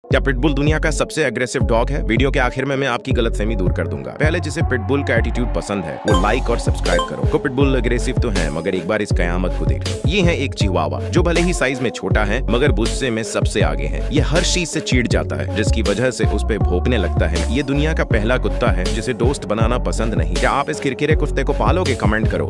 क्या पिटबुल दुनिया का सबसे एग्रेसिव डॉग है? वीडियो के आखिर में मैं आपकी गलतफहमी दूर कर दूंगा। पहले जिसे पिटबुल का एटीट्यूड पसंद है वो लाइक और सब्सक्राइब करो। को पिटबुल एग्रेसिव तो है, मगर एक बार इस कयामत को देख लो। ये है एक चिहुआवा जो भले ही साइज में छोटा है मगर गुस्से में सबसे आगे है। ये हर चीज से चिढ़ जाता है जिसकी वजह से उस पे भौंकने लगता है। ये दुनिया का पहला कुत्ता है जिसे दोस्त बनाना पसंद नहीं। क्या आप इस किरकिरे कुत्ते को पालोगे? कमेंट करो।